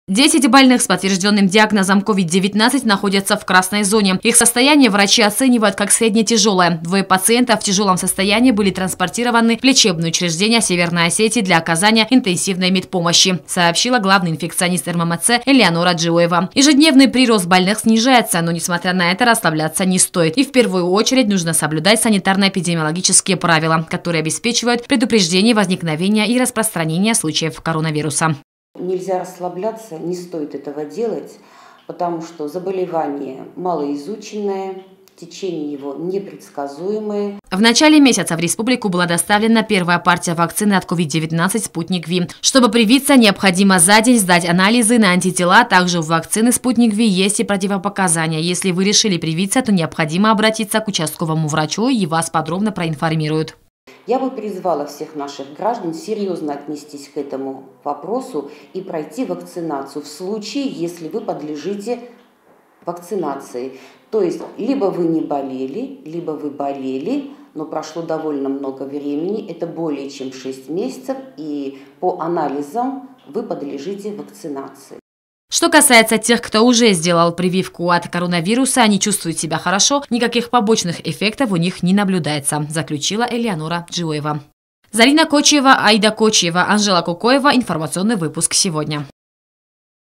10 больных с подтвержденным диагнозом COVID-19 находятся в красной зоне. Их состояние врачи оценивают как средне-тяжелое. Двое пациентов в тяжелом состоянии были транспортированы в лечебное учреждение Северной Осетии для оказания интенсивной медпомощи, сообщила главный инфекционист РММЦ Элеонора Джиоева. Ежедневный прирост больных снижается, но несмотря на это расслабляться не стоит. И в первую очередь нужно соблюдать санитарно-эпидемиологические правила, которые обеспечивают предупреждение возникновения и распространения случаев коронавируса. Нельзя расслабляться, не стоит этого делать, потому что заболевание малоизученное, течение его непредсказуемое. В начале месяца в республику была доставлена первая партия вакцины от COVID-19 «Спутник Ви». Чтобы привиться, необходимо за день сдать анализы на антитела. Также у вакцины «Спутник Ви» есть и противопоказания. Если вы решили привиться, то необходимо обратиться к участковому врачу, и вас подробно проинформируют. Я бы призвала всех наших граждан серьезно отнестись к этому вопросу и пройти вакцинацию в случае, если вы подлежите вакцинации. То есть либо вы не болели, либо вы болели, но прошло довольно много времени, это более чем 6 месяцев, и по анализам вы подлежите вакцинации. Что касается тех, кто уже сделал прививку от коронавируса, они чувствуют себя хорошо, никаких побочных эффектов у них не наблюдается, заключила Элеонора Джиоева. Зарина Кочиева, Аида Кочиева, Анжела Кукоева. Информационный выпуск сегодня.